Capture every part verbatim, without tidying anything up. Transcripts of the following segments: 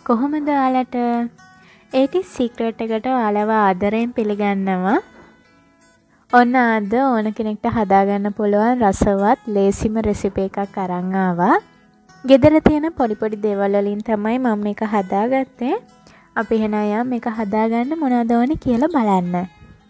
කොහොමද ඔයාලට eighties Secret එකට ඔයාලව ආදරයෙන් පිළිගන්නවා. ඔන්න අද ඕන කෙනෙක්ට හදාගන්න පුළුවන් රසවත් ලේසිම රෙසිපි එකක් අරන් ආවා. ගෙදර තියෙන පොඩි පොඩි දේවල් වලින් තමයි මම මේක හදාගත්තේ. අපි එහෙනම් මේක හදාගන්න මොනවද ඕනේ කියලා බලන්න.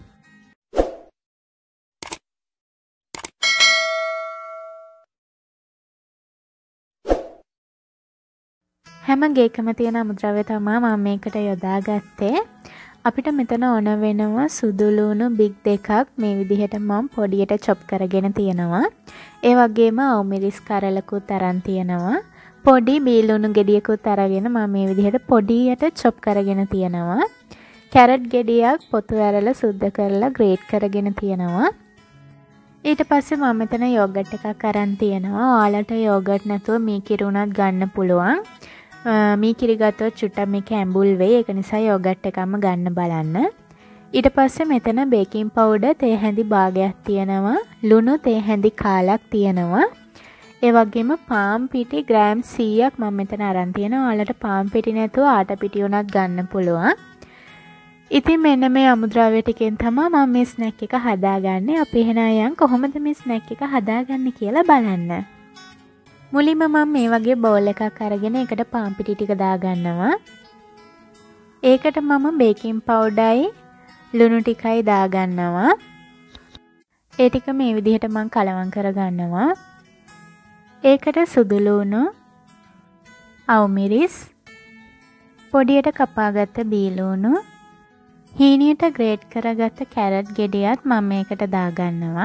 හැම ගේකම තියෙන අමුද්‍රව්‍ය තමයි මම මේකට යොදාගත්තේ. අපිට මෙතන ඕන වෙනවා සුදු ලුණු බිග් දෙකක් මේ විදිහට මම පොඩියට chop කරගෙන තියෙනවා. ඒ වගේම අවමිරිස් කරලකුත් අරන් තියෙනවා. පොඩි බී ලුණු ගෙඩියකුත් අරගෙන මම මේ විදිහට පොඩියට chop කරගෙන තියෙනවා. කැරට් ගෙඩියක් පොතු ඇරලා සුද්ධ කරලා ග්‍රේට් කරගෙන තියෙනවා. ඊට පස්සේ මම මෙතන යෝගට් එකක් අරන් තියෙනවා. ඔයාලට යෝගට් නැතුව මී කිරි උනත් ගන්න පුළුවන්. මී කිරි ගත්තොත් චුට්ටක් මේක ඇඹුල් වෙයි. ඒක නිසා යෝගට් එකක්ම ගන්න බලන්න. ඊට පස්සේ මෙතන බේකින් පවුඩර් තේ හැඳි භාගයක් තියෙනවා. ලුණු තේ හැඳි කාලක් තියෙනවා. ඒ වගේම පාන් පිටි ග්‍රෑම් සීයක් මම මෙතන අරන් තියෙනවා. ඔයාලට පාන් පිටි නැතුව ආට පිටි උනත් ගන්න පුළුවන්. ඉතින් මෙන්න මේ අමුද්‍රව්‍ය ටිකෙන් තමයි මම මේ ස්නැක් එක හදාගන්නේ. අපි එහෙනම් යන් කොහොමද මේ ස්නැක් එක හදාගන්නේ කියලා බලන්න. මුලින්ම මම මේ වගේ බෝල් එකක් අරගෙන ඒකට පාන් පිටි ටික දාගන්නවා. ඒකට මම බේකින් පවුඩර්යි ලුණු ටිකයි දාගන්නවා. ඒ ටික මේ විදිහට මම කලවම් කරගන්නවා. ඒකට සුදු ලුණු, අවමිරිස්, පොඩියට කපාගත්ත බී ලුණු, හීනියට ග්‍රේට් කරගත්ත කැරට් ගෙඩියත් මම මේකට දාගන්නවා.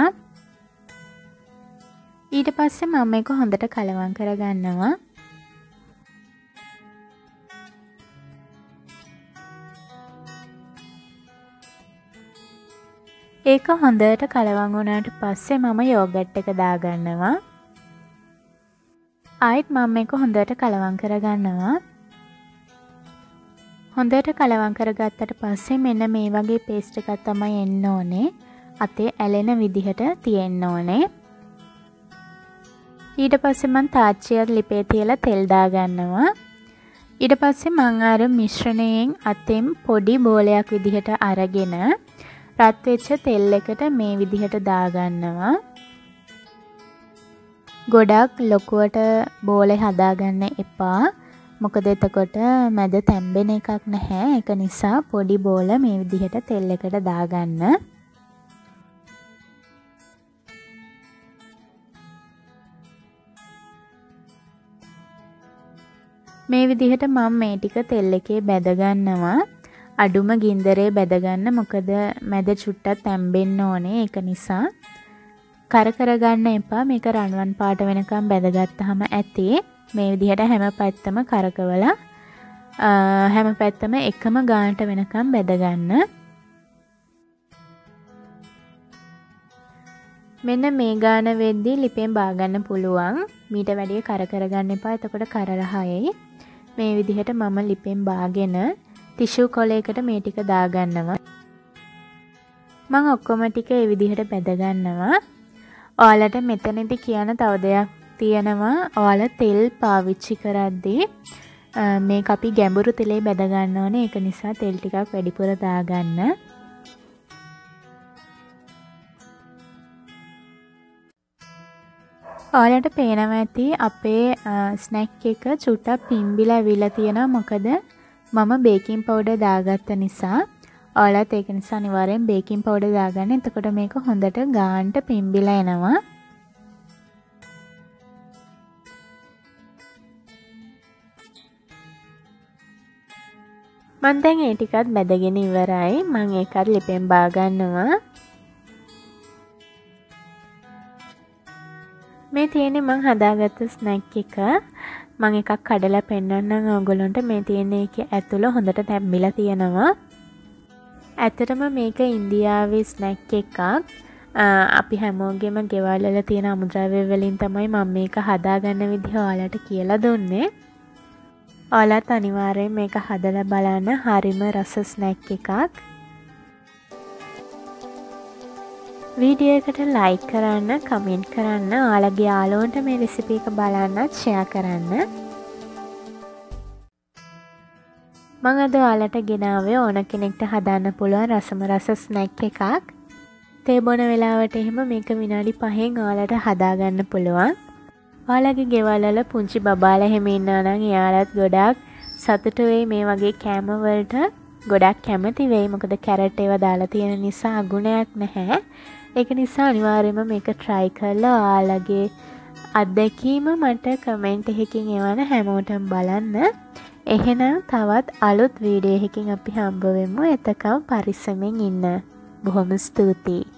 ඊට පස්සේ මම මේක හොඳට කලවම් කරගන්නවා. ඒක හොඳට කලවම් වුණාට පස්සේ මම යෝගට් එක දාගන්නවා. ආයෙත් මම මේක හොඳට කලවම් කරගන්නවා. හොඳට කලවම් කරගත්තට පස්සේ මෙන්න මේ වගේ පේස්ට් එකක් තමයි එන්න ඕනේ. අතේ ඇලෙන විදිහට තියෙන්න ඕනේ. ඊට පස්සේ මම තාච්චියක් ලිපේ තියලා තෙල් දාගන්නවා. ඊට පස්සේ මම අර මිශ්‍රණයෙන් අතෙන් පොඩි බෝලයක් විදිහට අරගෙන රත් වෙච්ච තෙල් එකට මේ විදිහට දාගන්නවා. ගොඩක් ලොකුවට බෝලේ හදාගන්න එපා. මොකද එතකොට මැද තැම්බෙන එකක් නැහැ. ඒක නිසා පොඩි බෝල මේ විදිහට තෙල් එකට දාගන්න. මේ විදිහට මම මේ ටික තෙල් එකේ බැද ගන්නවා. අඩුම ගින්දරේ බැද ගන්න. මොකද මැද චුට්ටක් තැම්බෙන්න ඕනේ. ඒක නිසා කර කර ගන්න එපා. මේක රන්වන් පාට වෙනකම් බැදගත්තාම ඇති. මේ විදිහට හැම පැත්තම කරකවලා හැම පැත්තම එකම ගානට වෙනකම් බැද ගන්න. මෙන්න මේ ගාන වෙද්දී ලිපෙන් බා ගන්න පුළුවන්. මීට වැඩිය කර කර ගන්න එපා. එතකොට කර රහයයි. මේ විදිහට මම ලිපෙන් බාගෙන ටිෂු කොලයකට මේ ටික දාගන්නවා. මම ඔක්කොම ටික මේ විදිහට බැද ගන්නවා. ඔයාලට මෙතනදී කියන තව දෙයක් තියෙනවා. ඔයාලා තෙල් පාවිච්චි කරද්දී මේක අපි ගැඹුරු තෙලේ බැද ගන්න ඕනේ. ඒක නිසා තෙල් ටිකක් වැඩිපුර දාගන්න. ඔයාලට පේනවා ඇති අපේ ස්නැක් එක චුට්ටක් පිම්බිලා ඇවිල්ලා තියෙනවා. මොකද මම බේකින් පවුඩර් දාගත්ත නිසා. ඔයාලත් ඒක නිසා අනිවාර්යෙන් බේකින් පවුඩර් දාගන්න. එතකොට මේක හොඳට ගානට පිම්බිලා එනවා. මම දැන් ඒ ටිකත් බැදගෙන ඉවරයි. මම ඒකත් ලිපෙන් බා ගන්නවා. මේ තියෙන්නේ මම හදාගත්ත ස්නැක් එක. මම එකක් කඩලා පෙන්නන්නම් ඔයගොල්ලන්ට. මේ තියෙන එකේ ඇතුළ හොඳට තැම්බිලා තියෙනවා. ඇත්තටම මේක ඉන්දියාවේ ස්නැක් එකක්. අපි හැමෝගෙම ගෙවල් වල තියෙන අමුද්‍රව්‍ය වලින් තමයි මම මේක හදාගන්න විදිහ ඔයාලට කියලා දුන්නේ. ඔයාලත් අනිවාර්යෙන් මේක හදලා බලන්න. හරිම රස ස්නැක් එකක්. වීඩියෝ එකට ලයික් කරන්න, කමෙන්ට් කරන්න, ඔයාලගේ යාළුවන්ට මේ රෙසිපි එක බලන්නත් ෂෙයා කරන්න. මම අද ඔයාලට ගෙනාවේ ඕන කෙනෙක්ට හදන්න පුළුවන් රසම රස ස්නැක් එකක්. තේ බොන වෙලාවට එහෙම මේක විනාඩි පහෙන් ඔයාලට හදාගන්න පුළුවන්. ඔයාලගේ ගෙවල් වල පුංචි බබාලා එහෙම ඉන්නවා නම් එයාලත් ගොඩාක් සතුටු වෙයි මේ වගේ කෑම වලට. ගොඩක් කැමති වෙයි. මොකද කැරට් ඒවා දාලා තියෙන නිසා අගුණයක් නැහැ. ඒක නිසා අනිවාර්යයෙන්ම මේක try කරලා ඔයාලගේ අත්දැකීම මට කමෙන්ට් එකකින් එවන්න හැමෝටම බලන්න. එහෙනම් තවත් අලුත් වීඩියෝ එකකින් අපි හම්බ වෙමු. එතකම් පරිස්සමෙන් ඉන්න. බොහොම ස්තුතියි.